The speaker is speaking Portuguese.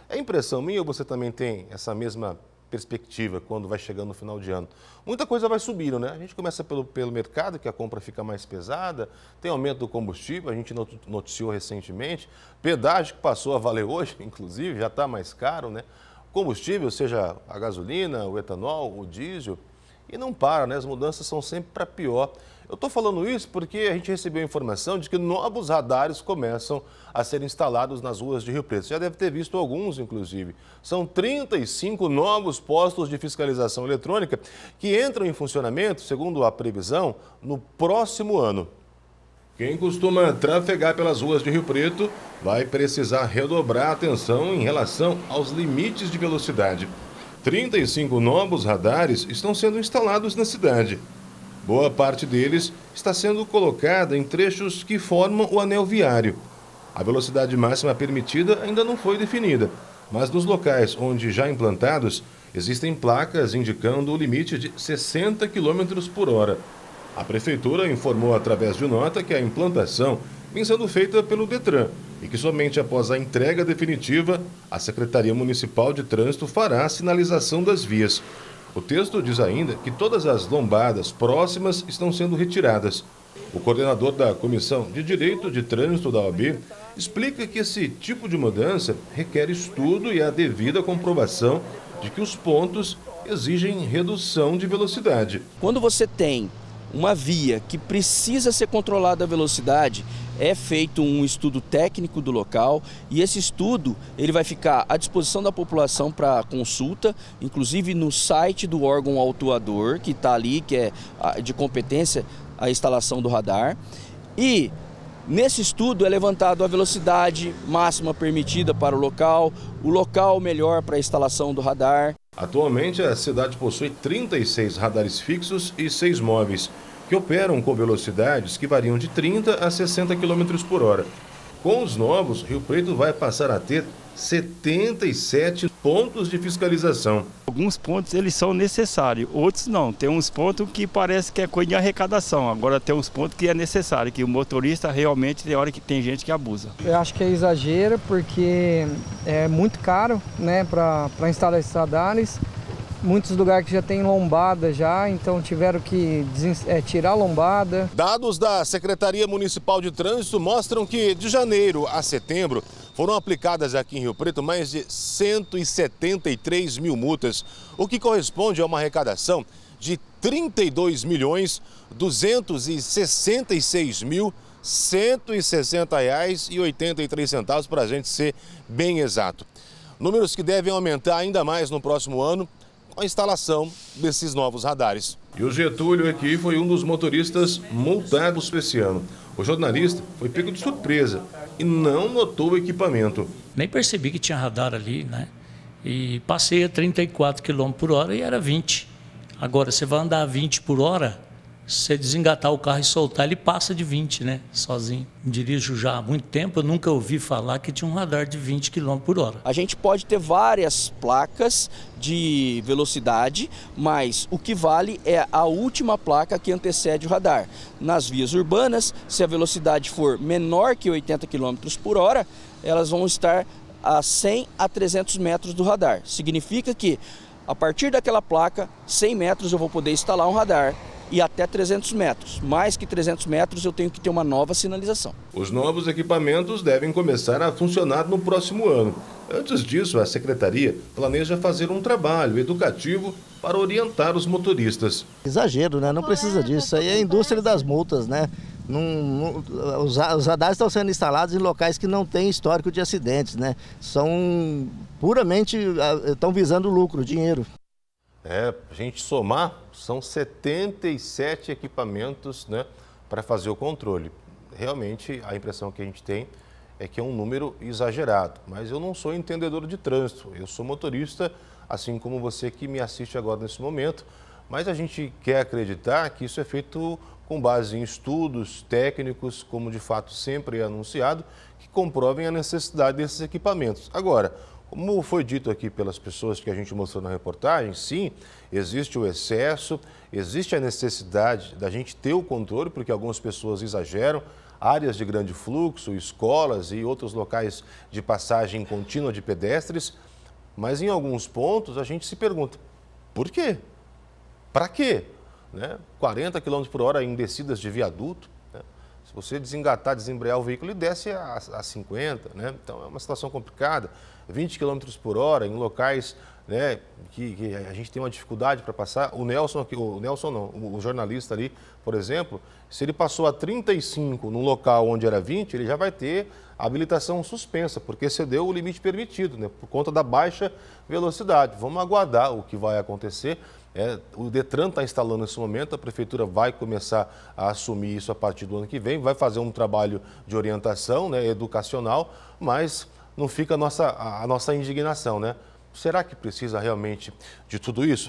É impressão minha ou você também tem essa mesma perspectiva quando vai chegando no final de ano? Muita coisa vai subindo, né? A gente começa pelo mercado, que a compra fica mais pesada, tem aumento do combustível, a gente noticiou recentemente, pedágio que passou a valer hoje, inclusive, já está mais caro, né? Combustível, seja a gasolina, o etanol, o diesel, e não para, né? As mudanças são sempre para pior. Eu estou falando isso porque a gente recebeu a informação de que novos radares começam a ser instalados nas ruas de Rio Preto. Você já deve ter visto alguns, inclusive. São 35 novos postos de fiscalização eletrônica que entram em funcionamento, segundo a previsão, no próximo ano. Quem costuma trafegar pelas ruas de Rio Preto vai precisar redobrar a atenção em relação aos limites de velocidade. 35 novos radares estão sendo instalados na cidade. Boa parte deles está sendo colocada em trechos que formam o anel viário. A velocidade máxima permitida ainda não foi definida, mas nos locais onde já implantados, existem placas indicando o limite de 60 km por hora. A Prefeitura informou através de nota que a implantação vem sendo feita pelo Detran e que somente após a entrega definitiva, a Secretaria Municipal de Trânsito fará a sinalização das vias. O texto diz ainda que todas as lombadas próximas estão sendo retiradas. O coordenador da Comissão de Direito de Trânsito da OAB explica que esse tipo de mudança requer estudo e a devida comprovação de que os pontos exigem redução de velocidade. Quando você tem uma via que precisa ser controlada a velocidade, é feito um estudo técnico do local e esse estudo ele vai ficar à disposição da população para consulta, inclusive no site do órgão autuador, que está ali, que é de competência a instalação do radar. E nesse estudo é levantado a velocidade máxima permitida para o local melhor para a instalação do radar. Atualmente, a cidade possui 36 radares fixos e 6 móveis, que operam com velocidades que variam de 30 a 60 km por hora. Com os novos, Rio Preto vai passar a ter 77 pontos de fiscalização. Alguns pontos eles são necessários, outros não. Tem uns pontos que parece que é coisa de arrecadação. Agora tem uns pontos que é necessário, que o motorista realmente tem hora que tem gente que abusa. Eu acho que é exagero porque é muito caro, né, para instalar esses radares. Muitos lugares que já tem lombada já, então tiveram que tirar a lombada. Dados da Secretaria Municipal de Trânsito mostram que de janeiro a setembro foram aplicadas aqui em Rio Preto mais de 173 mil multas, o que corresponde a uma arrecadação de R$ 32.266.160,83 para a gente ser bem exato. Números que devem aumentar ainda mais no próximo ano com a instalação desses novos radares. E o Getúlio aqui foi um dos motoristas multados esse ano. O jornalista foi pego de surpresa e não notou o equipamento. Nem percebi que tinha radar ali, né? E passei a 34 km por hora e era 20. Agora, você vai andar a 20 por hora, se você desengatar o carro e soltar, ele passa de 20, né? Sozinho. Dirijo já há muito tempo, eu nunca ouvi falar que tinha um radar de 20 km por hora. A gente pode ter várias placas de velocidade, mas o que vale é a última placa que antecede o radar. Nas vias urbanas, se a velocidade for menor que 80 km por hora, elas vão estar a 100 a 300 metros do radar. Significa que, a partir daquela placa, 100 metros eu vou poder instalar um radar. E até 300 metros. Mais que 300 metros eu tenho que ter uma nova sinalização. Os novos equipamentos devem começar a funcionar no próximo ano. Antes disso, a Secretaria planeja fazer um trabalho educativo para orientar os motoristas. Exagero, né? Não precisa disso. Aí é a indústria das multas, né? Os radares estão sendo instalados em locais que não têm histórico de acidentes, né? São puramente, estão visando lucro, dinheiro. A gente somar, são 77 equipamentos, né, para fazer o controle. Realmente, a impressão que a gente tem é que é um número exagerado. Mas eu não sou entendedor de trânsito, eu sou motorista, assim como você que me assiste agora nesse momento. Mas a gente quer acreditar que isso é feito com base em estudos técnicos, como de fato sempre é anunciado, que comprovem a necessidade desses equipamentos. Agora, como foi dito aqui pelas pessoas que a gente mostrou na reportagem, sim, existe o excesso, existe a necessidade da gente ter o controle, porque algumas pessoas exageram, áreas de grande fluxo, escolas e outros locais de passagem contínua de pedestres, mas em alguns pontos a gente se pergunta, por quê? Para quê? 40 km por hora em descidas de viaduto, né? Se você desengatar, desembrear o veículo, ele desce a 50, né? Então é uma situação complicada. 20 km por hora em locais, né, que a gente tem uma dificuldade para passar. O jornalista ali, por exemplo, se ele passou a 35 num local onde era 20, ele já vai ter a habilitação suspensa, porque excedeu o limite permitido, né, por conta da baixa velocidade. Vamos aguardar o que vai acontecer. O Detran está instalando nesse momento, a Prefeitura vai começar a assumir isso a partir do ano que vem, vai fazer um trabalho de orientação, né, educacional, mas não fica a nossa indignação, né? Será que precisa realmente de tudo isso?